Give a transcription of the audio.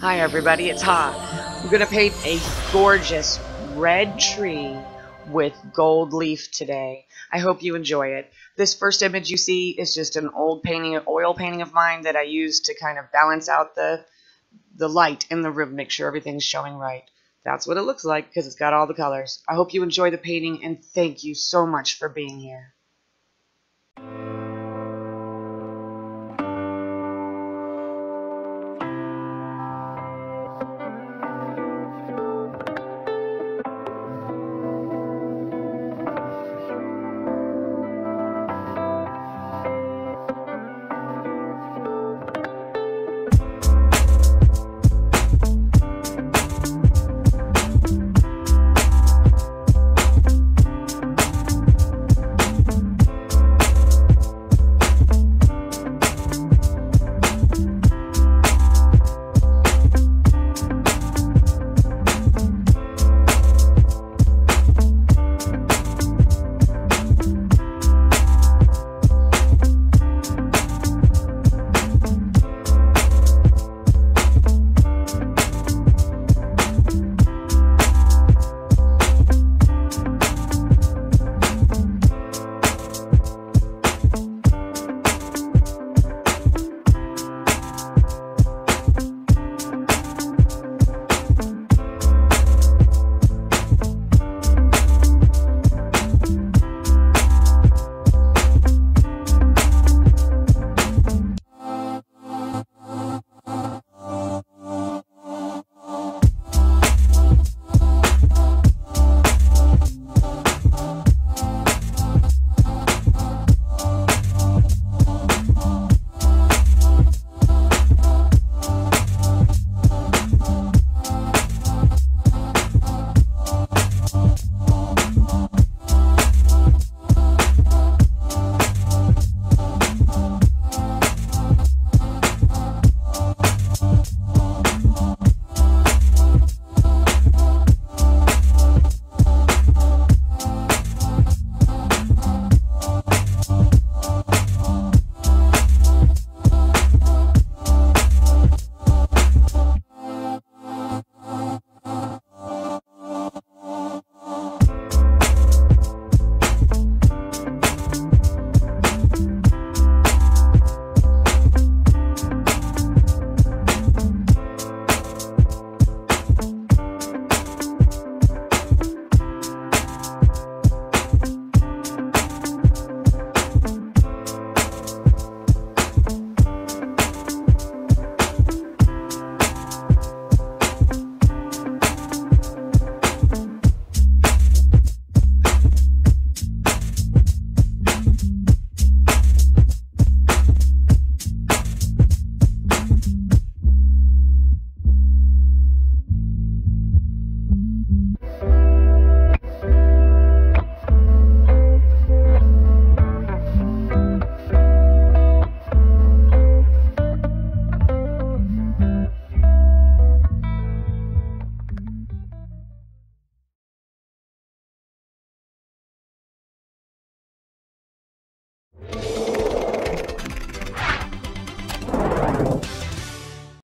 Hi everybody, it's Ha. I'm gonna paint a gorgeous red tree with gold leaf today. I hope you enjoy it. This first image you see is just an old painting, oil painting of mine that I used to kind of balance out the light in the room, make sure everything's showing right. That's what it looks like because it's got all the colors. I hope you enjoy the painting and thank you so much for being here.